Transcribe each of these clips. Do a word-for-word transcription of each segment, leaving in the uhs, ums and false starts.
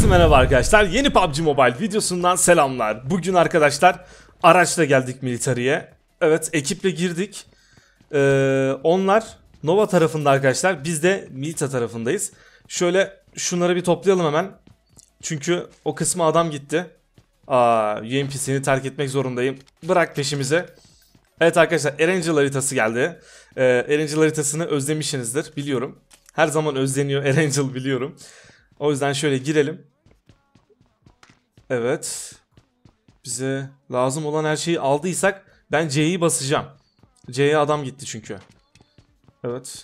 merhaba arkadaşlar. Yeni P U B G Mobile videosundan selamlar. Bugün arkadaşlar araçla geldik militariye. Evet, ekiple girdik. Ee, onlar Nova tarafında arkadaşlar. Biz de Milita tarafındayız. Şöyle şunları bir toplayalım hemen. Çünkü o kısma adam gitti. Aa, U M P seni terk etmek zorundayım. Bırak peşimize. Evet arkadaşlar, Erangel haritası geldi. Ee, Erangel haritasını özlemişsinizdir biliyorum. Her zaman özleniyor Erangel, biliyorum. O yüzden şöyle girelim. Evet. Bize lazım olan her şeyi aldıysak ben C'yi basacağım. C'ye adam gitti çünkü. Evet.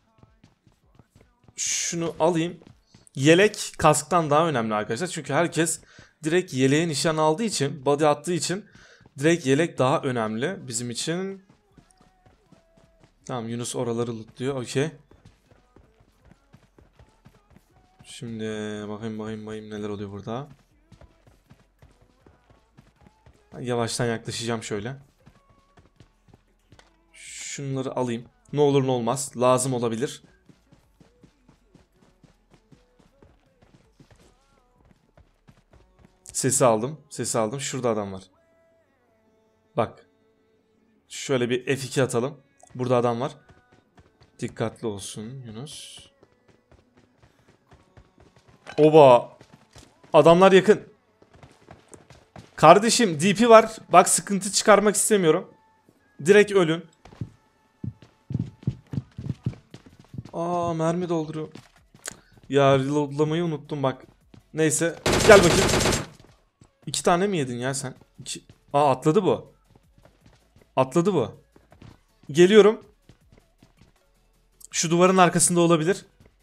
Şunu alayım. Yelek kasktan daha önemli arkadaşlar. Çünkü herkes direkt yeleğe nişan aldığı için, body attığı için direkt yelek daha önemli bizim için. Tamam, Yunus oraları lootluyor. Okey. Şimdi bakayım bakayım bakayım neler oluyor burada. Yavaştan yaklaşacağım şöyle. Şunları alayım. Ne olur ne olmaz. Lazım olabilir. Sesi aldım. Sesi aldım. Şurada adam var. Bak. Şöyle bir F iki atalım. Burada adam var. Dikkatli olsun Yunus. Oba. Adamlar yakın. Kardeşim D P var. Bak, sıkıntı çıkarmak istemiyorum. Direkt ölün. Aa, mermi dolduruyor. Ya reloadlamayı unuttum bak. Neyse. Gel bakayım. İki tane mi yedin ya sen? İki... Aa, atladı bu. Atladı bu. Geliyorum. Şu duvarın arkasında olabilir.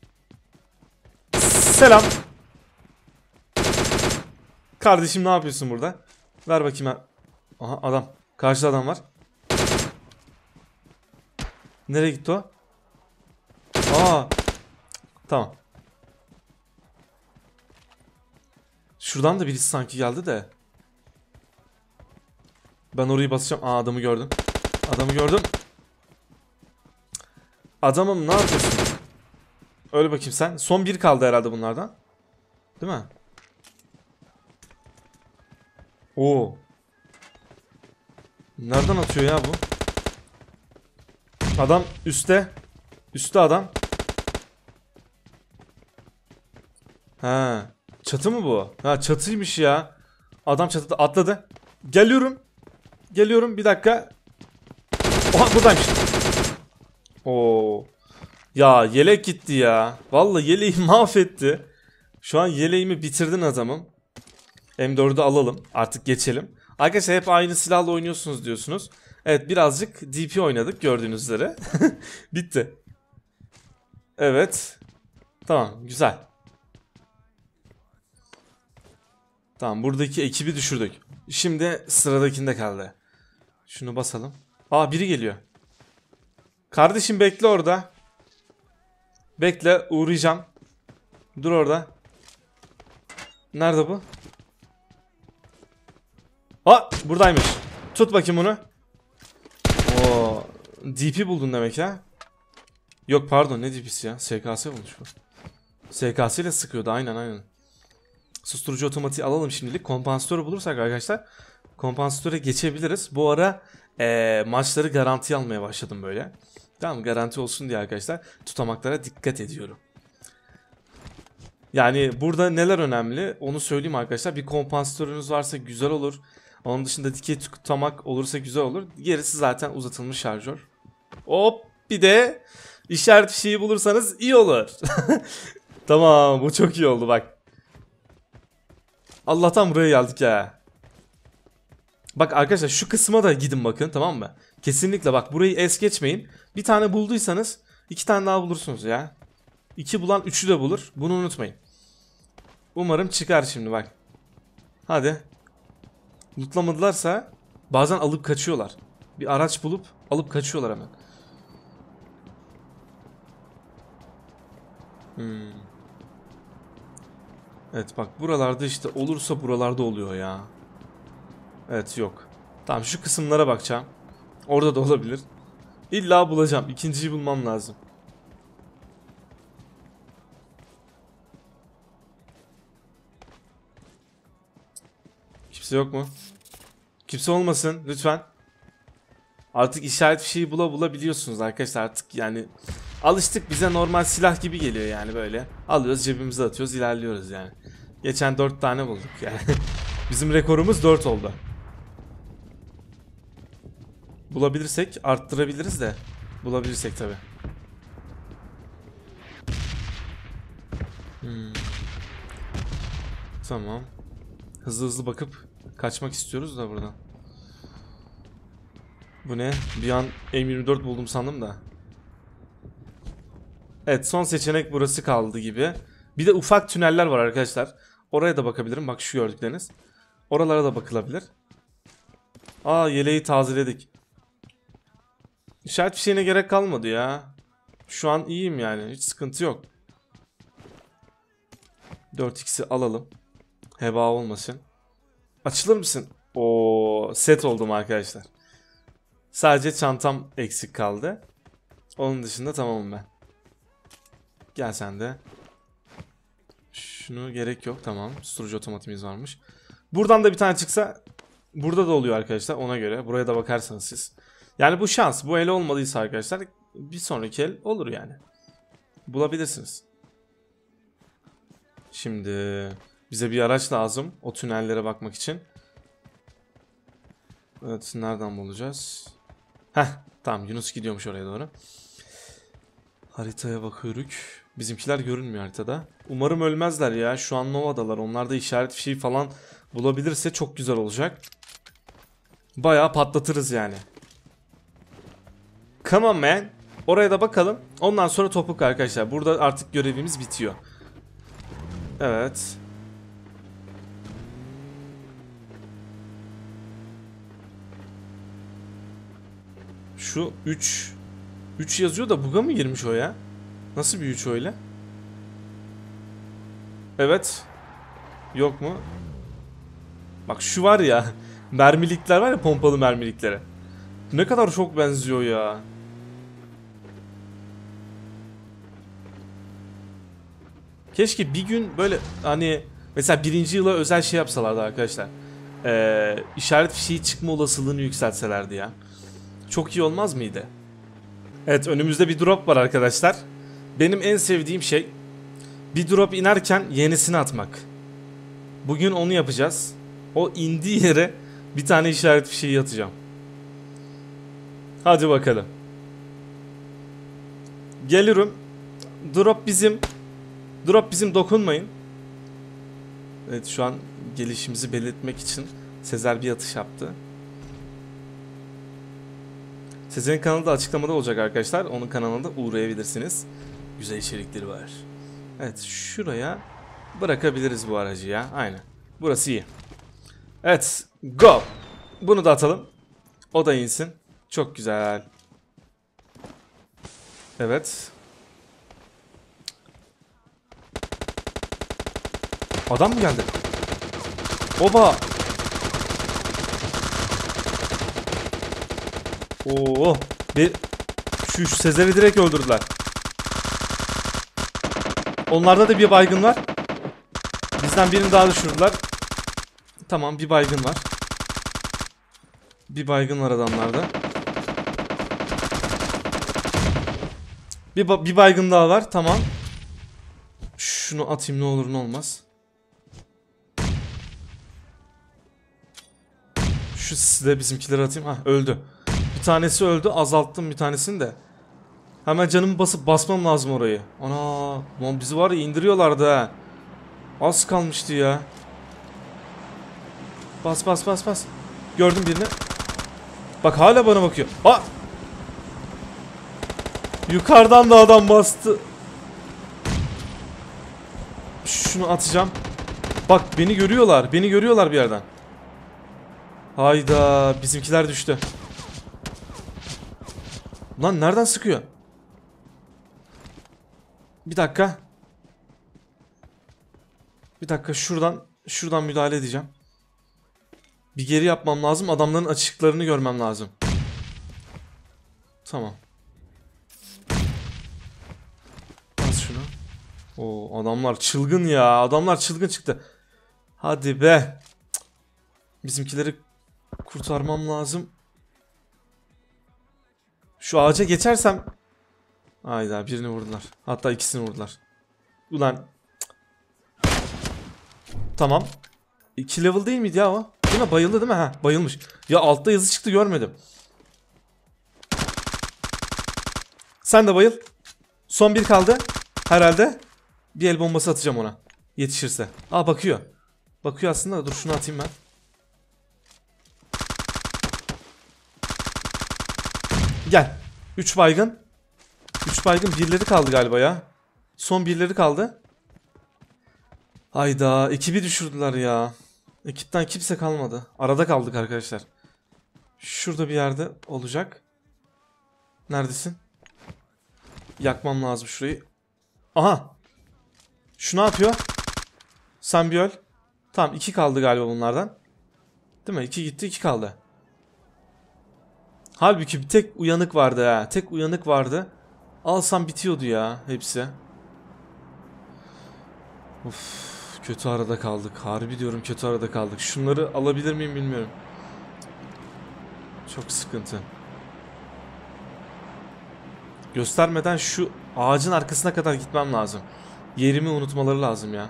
Selam. Kardeşim ne yapıyorsun burada? Ver bakayım ha. Aha, adam. Karşıda adam var. Nereye gitti o? Aa. Tamam. Şuradan da birisi sanki geldi de. Ben orayı basacağım. Aa, adamı gördüm. Adamı gördüm. Adamım ne yapıyorsun? Öyle bakayım sen. Son bir kaldı herhalde bunlardan. Değil mi? Oo. Nereden atıyor ya bu? Adam üstte. Üstte adam. Ha. Çatı mı bu? Ha, çatıymış ya. Adam çatıda atladı. Geliyorum. Geliyorum bir dakika. Oha, buradaymış. Oo. Ya yelek gitti ya. Vallahi yeleği mahvetti. Şu an yeleğimi bitirdin adamım. M dördü alalım. Artık geçelim. Arkadaşlar hep aynı silahla oynuyorsunuz diyorsunuz. Evet, birazcık D P oynadık gördüğünüz üzere. Bitti. Evet. Tamam, güzel. Tamam, buradaki ekibi düşürdük. Şimdi sıradakinde kaldı. Şunu basalım. Aa, biri geliyor. Kardeşim bekle orada. Bekle, uğrayacağım. Dur orada. Nerede bu? Aa, buradaymış. Tut bakayım bunu. Oo, D P buldun demek ya. Yok pardon, ne D P'si ya? S K S bulmuş bu. S K S ile sıkıyordu, aynen aynen. Susturucu otomatiği alalım şimdilik. Kompansatörü bulursak arkadaşlar kompansatöre geçebiliriz. Bu ara ee, maçları garanti almaya başladım böyle. Tamam, garanti olsun diye arkadaşlar tutamaklara dikkat ediyorum. Yani burada neler önemli onu söyleyeyim arkadaşlar. Bir kompansatörünüz varsa güzel olur. Onun dışında dikey tutamak olursa güzel olur. Gerisi zaten uzatılmış şarjör. Hop, bir de işaret fişeği bulursanız iyi olur. Tamam, bu çok iyi oldu bak. Allah'tan buraya geldik ya. Bak arkadaşlar, şu kısma da gidin bakın, tamam mı? Kesinlikle bak, burayı es geçmeyin. Bir tane bulduysanız iki tane daha bulursunuz ya. İki bulan üçü de bulur. Bunu unutmayın. Umarım çıkar şimdi bak. Hadi. Lootlamadılarsa bazen alıp kaçıyorlar. Bir araç bulup alıp kaçıyorlar hemen. Hmm. Evet bak, buralarda işte olursa buralarda oluyor ya. Evet, yok. Tamam, şu kısımlara bakacağım. Orada da olabilir. İlla bulacağım. İkinciyi bulmam lazım. Kimse yok mu? Kimse olmasın lütfen. Artık işaret fişeği bula bulabiliyorsunuz arkadaşlar artık yani. Alıştık, bize normal silah gibi geliyor yani böyle. Alıyoruz cebimize atıyoruz, ilerliyoruz yani. Geçen dört tane bulduk yani. Bizim rekorumuz dört oldu. Bulabilirsek arttırabiliriz de. Bulabilirsek tabi. Hmm. Tamam. Hızlı hızlı bakıp kaçmak istiyoruz da buradan. Bu ne? Bir an M yirmi dört buldum sandım da. Evet, son seçenek burası kaldı gibi. Bir de ufak tüneller var arkadaşlar. Oraya da bakabilirim. Bak şu gördükleriniz. Oralara da bakılabilir. Aa, yeleği tazeledik. İşaret fişeğine gerek kalmadı ya. Şu an iyiyim yani. Hiç sıkıntı yok. dört x'i alalım. Heba olmasın. Açılır mısın? Oo, set oldum arkadaşlar. Sadece çantam eksik kaldı. Onun dışında tamamım ben. Gel sen de. Şunu gerek yok, tamam. Susturucu otomatimiz varmış. Buradan da bir tane çıksa burada da oluyor arkadaşlar, ona göre. Buraya da bakarsanız siz. Yani bu şans. Bu el olmadıysa arkadaşlar bir sonraki el olur yani. Bulabilirsiniz. Şimdi bize bir araç lazım o tünellere bakmak için. Evet, nereden bulacağız? Heh, tamam, Yunus gidiyormuş oraya doğru. Haritaya bakıyoruz. Bizimkiler görünmüyor haritada. Umarım ölmezler ya. Şu an Nova'dalar. Onlar da işaret fişeği falan bulabilirse çok güzel olacak. Bayağı patlatırız yani. Come on man. Oraya da bakalım. Ondan sonra topuk arkadaşlar. Burada artık görevimiz bitiyor. Evet. Şu üç üç yazıyor da bug'a mı girmiş o ya? Nasıl bir üç öyle? Evet. Yok mu? Bak şu var ya. Mermilikler var ya, pompalı mermiliklere. Ne kadar çok benziyor ya. Keşke bir gün böyle hani mesela birinci yıla özel şey yapsalardı arkadaşlar. Ee, işaret fişeği çıkma olasılığını yükseltselerdi ya. Çok iyi olmaz mıydı? Evet, önümüzde bir drop var arkadaşlar. Benim en sevdiğim şey bir drop inerken yenisini atmak. Bugün onu yapacağız. O indiği yere bir tane işaret fişeği atacağım. Hadi bakalım. Geliyorum. Drop bizim. Drop bizim, dokunmayın. Evet, şu an gelişimizi belirtmek için Sezer bir atış yaptı. Sezer'in kanalı da açıklamada olacak arkadaşlar. Onun kanalına da uğrayabilirsiniz. Güzel içerikleri var. Evet, şuraya bırakabiliriz bu aracı ya. Aynen. Burası iyi. Evet, go. Bunu da atalım. O da insin. Çok güzel. Evet. Adam mı geldi? Oba. Oo. Bir şu, şu Sezer'i direkt öldürdüler. Onlarda da bir baygın var. Bizden birini daha düşürdüler. Tamam, bir baygın var. Bir baygın var adamlarda. Bir, ba bir baygın daha var. Tamam. Şunu atayım, ne olur ne olmaz. Şu size bizimkileri atayım. Ha, öldü. Bir tanesi öldü. Azalttım bir tanesini de. Hemen canımı basıp basmam lazım orayı. Ana, lan bizi var ya indiriyorlardı ha. Az kalmıştı ya. Bas bas bas bas. Gördüm birini. Bak hala bana bakıyor. Aa! Yukarıdan da adam bastı. Şunu atacağım. Bak beni görüyorlar. Beni görüyorlar bir yerden. Hayda, bizimkiler düştü. Lan nereden sıkıyor? Bir dakika. Bir dakika, şuradan şuradan müdahale edeceğim. Bir geri yapmam lazım. Adamların açıklarını görmem lazım. Tamam. Bas şunu. Oo, adamlar çılgın ya. Adamlar çılgın çıktı. Hadi be. Bizimkileri kurtarmam lazım. Şu ağaca geçersem. Hayda, birini vurdular. Hatta ikisini vurdular. Ulan. Tamam. iki level değil miydi ya o? Değil mi? Bayıldı değil mi? Ha, bayılmış. Ya altta yazı çıktı, görmedim. Sen de bayıl. Son bir kaldı. Herhalde. Bir el bombası atacağım ona. Yetişirse. Aa, bakıyor. Bakıyor aslında. Dur şunu atayım ben. Gel. üç baygın. üç baygın, birleri kaldı galiba ya. Son birleri kaldı. Hayda, ekibi düşürdüler ya. Ekipten kimse kalmadı. Arada kaldık arkadaşlar. Şurada bir yerde olacak. Neredesin? Yakmam lazım şurayı. Aha. Şu ne yapıyor? Sen bir öl. Tamam, iki kaldı galiba bunlardan. Değil mi? iki gitti, iki kaldı. Halbuki bir tek uyanık vardı ha. Tek uyanık vardı. Alsam bitiyordu ya hepsi. Of, kötü arada kaldık. Harbi diyorum, kötü arada kaldık. Şunları alabilir miyim bilmiyorum. Çok sıkıntı. Göstermeden şu ağacın arkasına kadar gitmem lazım. Yerimi unutmaları lazım ya.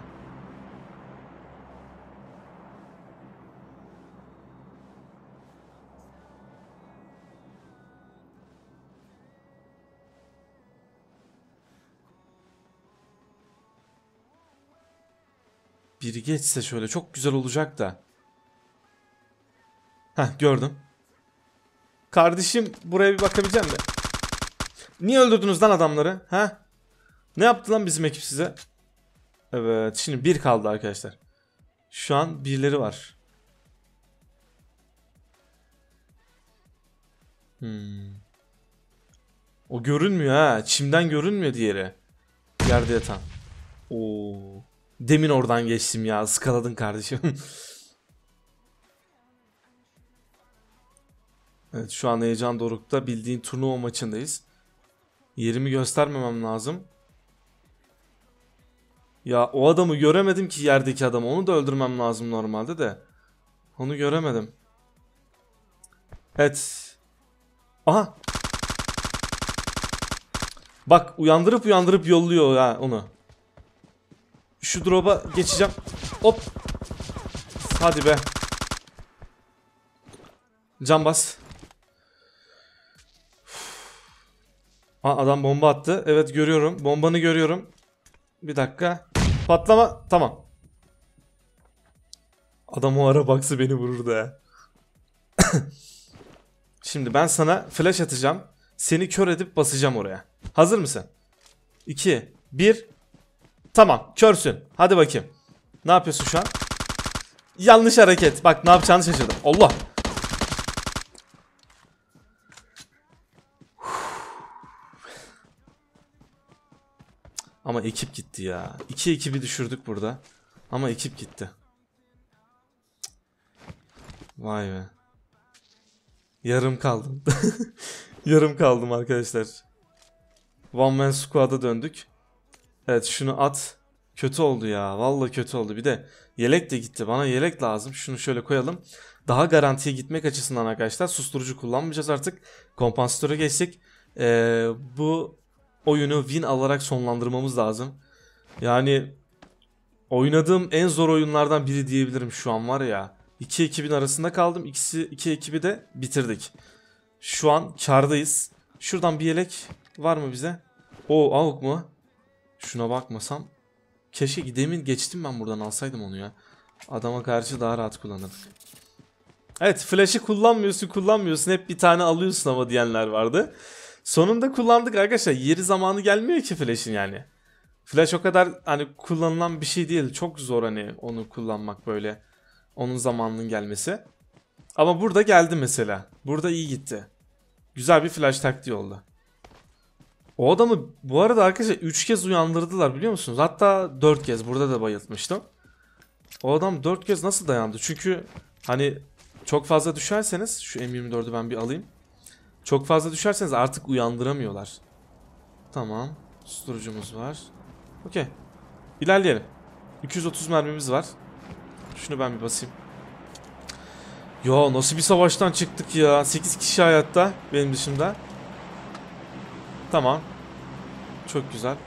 Biri geçse şöyle çok güzel olacak da. Heh, gördüm. Kardeşim, buraya bir bakabileceğim de. Niye öldürdünüz lan adamları? Ha? Ne yaptı lan bizim ekip size? Evet, şimdi bir kaldı arkadaşlar. Şu an birileri var. Hmm. O görünmüyor ha. Çimden görünmüyor diğeri. Yerde yatan. Oo. Demin oradan geçtim ya. Iskaladın kardeşim. Evet, şu an heyecan dorukta, bildiğin turnuva maçındayız. Yerimi göstermemem lazım. Ya o adamı göremedim ki, yerdeki adamı. Onu da öldürmem lazım normalde de. Onu göremedim. Evet. Aha. Bak, uyandırıp uyandırıp yolluyor ya onu. Şu drop'a geçeceğim. Hop. Hadi be. Can bas. Aa, adam bomba attı. Evet, görüyorum. Bombanı görüyorum. Bir dakika. Patlama. Tamam. Adam o ara baksa beni vururdu ha. Şimdi ben sana flash atacağım. Seni kör edip basacağım oraya. Hazır mısın? iki, bir. Tamam, körsün. Hadi bakayım. Ne yapıyorsun şu an? Yanlış hareket. Bak, ne yapacağını şaşırdım. Allah. Ama ekip gitti ya. İki ekibi düşürdük burada. Ama ekip gitti. Vay be. Yarım kaldım. Yarım kaldım arkadaşlar. One man squad'a döndük. Evet, şunu at. Kötü oldu ya. Vallahi kötü oldu. Bir de yelek de gitti. Bana yelek lazım. Şunu şöyle koyalım. Daha garantiye gitmek açısından arkadaşlar susturucu kullanmayacağız artık. Kompansatöre geçtik. Ee, bu oyunu win alarak sonlandırmamız lazım. Yani oynadığım en zor oyunlardan biri diyebilirim şu an, var ya. İki ekibin arasında kaldım. İkisi, iki ekibi de bitirdik. Şu an kardayız. Şuradan bir yelek var mı bize? O avuk mu? Şuna bakmasam. Keşke demin geçtim ben buradan, alsaydım onu ya. Adama karşı daha rahat kullanırdık. Evet, flash'ı kullanmıyorsun kullanmıyorsun hep bir tane alıyorsun ama diyenler vardı. Sonunda kullandık arkadaşlar. Yeri zamanı gelmiyor ki flash'in yani. Flash o kadar hani kullanılan bir şey değil. Çok zor hani onu kullanmak böyle. Onun zamanının gelmesi. Ama burada geldi mesela. Burada iyi gitti. Güzel bir flash taktiği oldu. O adamı bu arada arkadaşlar üç kez uyandırdılar, biliyor musunuz? Hatta dört kez, burada da bayıltmıştım. O adam dört kez nasıl dayandı? Çünkü hani çok fazla düşerseniz, şu M yirmi dördü ben bir alayım. Çok fazla düşerseniz artık uyandıramıyorlar. Tamam. Susturucumuz var. Okey. İlerleyelim. iki yüz otuz mermimiz var. Şunu ben bir basayım. Ya nasıl bir savaştan çıktık ya. sekiz kişi hayatta benim dışımda. Tamam. Çok güzel.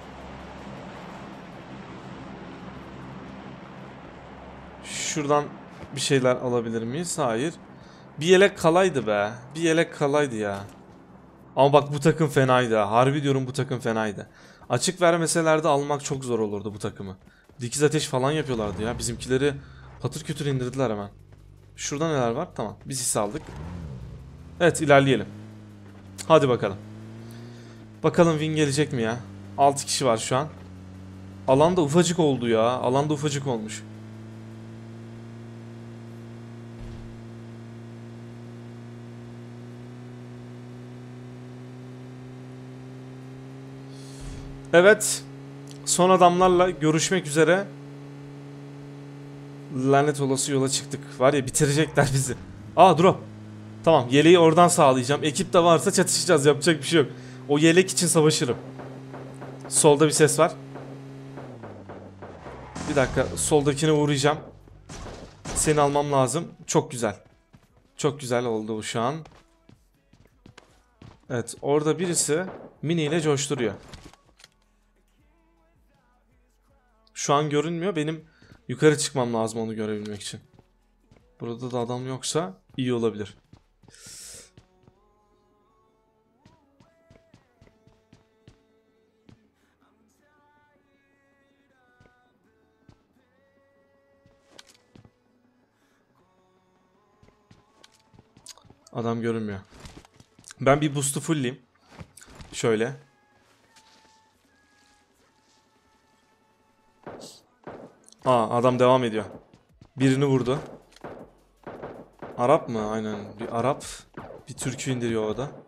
Şuradan bir şeyler alabilir miyiz? Hayır. Bir yelek kalaydı be. Bir yelek kalaydı ya. Ama bak bu takım fenaydı ha. Harbi diyorum bu takım fenaydı. Açık vermeselerdi almak çok zor olurdu bu takımı. Dikiz ateş falan yapıyorlardı ya. Bizimkileri patır kütür indirdiler hemen. Şurada neler var? Tamam. Biz hisse aldık. Evet ilerleyelim. Hadi bakalım. Bakalım win gelecek mi ya? altı kişi var şu an. Alanda ufacık oldu ya. Alanda ufacık olmuş. Evet. Son adamlarla görüşmek üzere. Lanet olası yola çıktık. Var ya bitirecekler bizi. Aa drop. Tamam yeleği oradan sağlayacağım. Ekip de varsa çatışacağız. Yapacak bir şey yok. O yelek için savaşırım. Solda bir ses var. Bir dakika soldakine uğrayacağım. Seni almam lazım. Çok güzel. Çok güzel oldu bu şu an. Evet orada birisi mini ile coşturuyor. Şu an görünmüyor. Benim yukarı çıkmam lazım onu görebilmek için. Burada da adam yoksa iyi olabilir. Adam görünmüyor. Ben bir boost'u fullleyeyim. Şöyle. Aa adam devam ediyor. Birini vurdu. Arap mı? Aynen. Bir Arap. Bir Türk'ü indiriyor o da.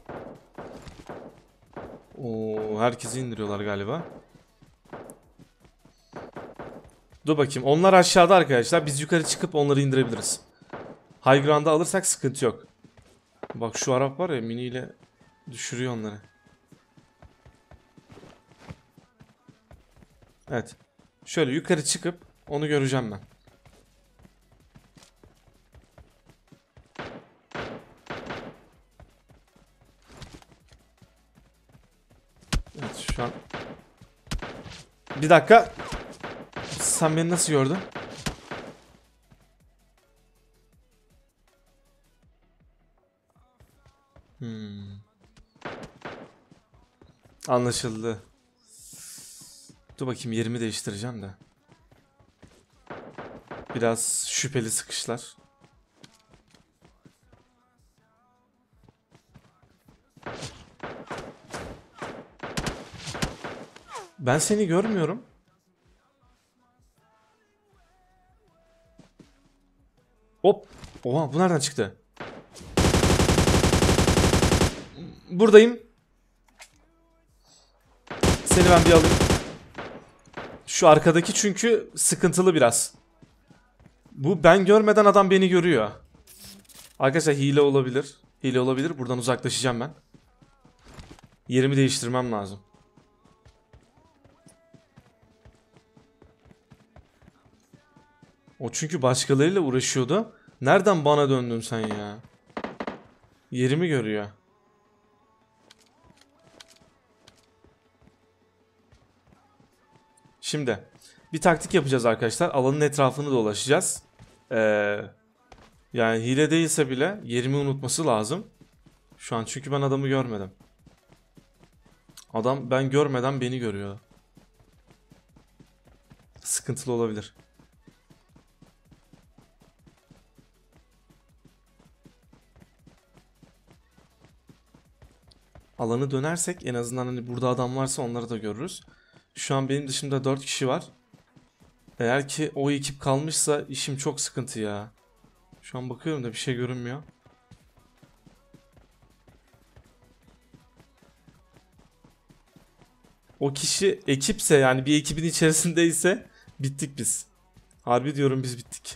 Oo, herkesi indiriyorlar galiba. Dur bakayım. Onlar aşağıda arkadaşlar. Biz yukarı çıkıp onları indirebiliriz. High ground'ı alırsak sıkıntı yok. Bak şu Arap var ya miniyle düşürüyor onları. Evet. Şöyle yukarı çıkıp onu göreceğim ben. Evet şu an. Bir dakika. Sen beni nasıl gördün? Hmm. Anlaşıldı. Dur bakayım yerimi değiştireceğim de. Biraz şüpheli sıkışlar. Ben seni görmüyorum. Hop. Oha bu nereden çıktı? Buradayım. Seni ben bir alayım. Şu arkadaki çünkü sıkıntılı biraz. Bu ben görmeden adam beni görüyor. Arkadaşlar hile olabilir. Hile olabilir. Buradan uzaklaşacağım ben. Yerimi değiştirmem lazım. O çünkü başkalarıyla uğraşıyordu. Nereden bana döndün sen ya? Yerimi görüyor. Şimdi bir taktik yapacağız arkadaşlar. Alanın etrafını dolaşacağız. Ee, yani hile değilse bile yerimi unutması lazım. Şu an çünkü ben adamı görmedim. Adam ben görmeden beni görüyor. Sıkıntılı olabilir. Alanı dönersek en azından hani burada adam varsa onları da görürüz. Şu an benim dışımda dört kişi var. Eğer ki o ekip kalmışsa işim çok sıkıntı ya. Şu an bakıyorum da bir şey görünmüyor. O kişi ekipse yani bir ekibin içerisindeyse bittik biz. Harbi diyorum biz bittik.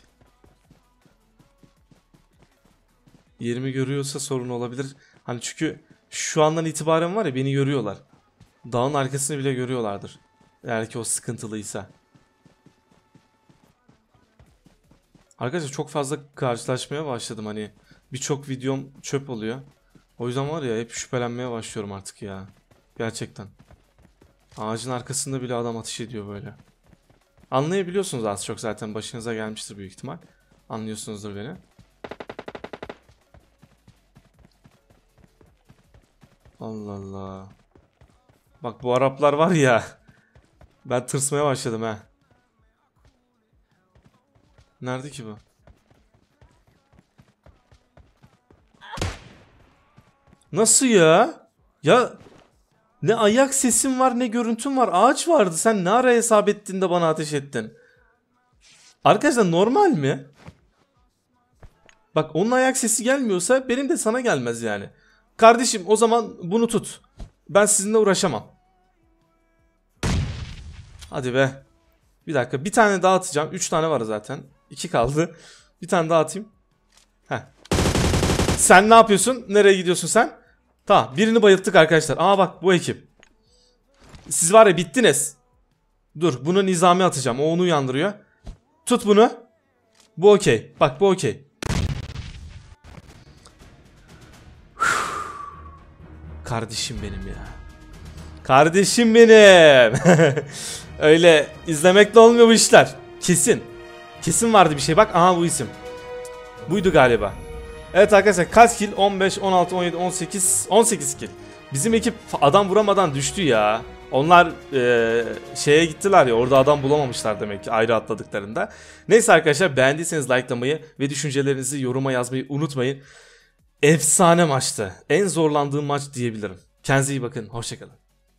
Yerimi görüyorsa sorun olabilir. Hani çünkü şu andan itibaren var ya beni görüyorlar. Dağın arkasını bile görüyorlardır. Eğer ki o sıkıntılıysa. Arkadaşlar çok fazla karşılaşmaya başladım hani. Birçok videom çöp oluyor. O yüzden var ya hep şüphelenmeye başlıyorum artık ya. Gerçekten. Ağacın arkasında bile adam ateş ediyor böyle. Anlayabiliyorsunuz az çok zaten, başınıza gelmiştir büyük ihtimal. Anlıyorsunuzdur beni. Allah Allah. Bak bu Araplar var ya. Ben tırsmaya başladım ha. Nerede ki bu? Nasıl ya? Ya ne ayak sesim var ne görüntüm var. Ağaç vardı. Sen ne ara hesap ettin de bana ateş ettin? Arkadaşlar normal mi? Bak onun ayak sesi gelmiyorsa benim de sana gelmez yani. Kardeşim o zaman bunu tut. Ben sizinle uğraşamam. Hadi be. Bir dakika bir tane daha atacağım. Üç tane var zaten. İki kaldı. Bir tane daha atayım. Heh. Sen ne yapıyorsun? Nereye gidiyorsun sen? Tamam birini bayılttık arkadaşlar. Aa bak bu ekip. Siz var ya bittiniz. Dur bunu Nizami atacağım. O onu uyandırıyor. Tut bunu. Bu okey. Bak bu okey. Kardeşim benim ya. Kardeşim benim. Öyle izlemekle olmuyor bu işler. Kesin. Kesin vardı bir şey. Bak aha bu isim. Buydu galiba. Evet arkadaşlar kaç kill? on beş, on altı, on yedi, on sekiz, on sekiz kill. Bizim ekip adam vuramadan düştü ya. Onlar e, şeye gittiler ya, orada adam bulamamışlar demek ki ayrı atladıklarında. Neyse arkadaşlar beğendiyseniz likelamayı ve düşüncelerinizi yoruma yazmayı unutmayın. Efsane maçtı. En zorlandığım maç diyebilirim. Kendinize iyi bakın. Hoşçakalın.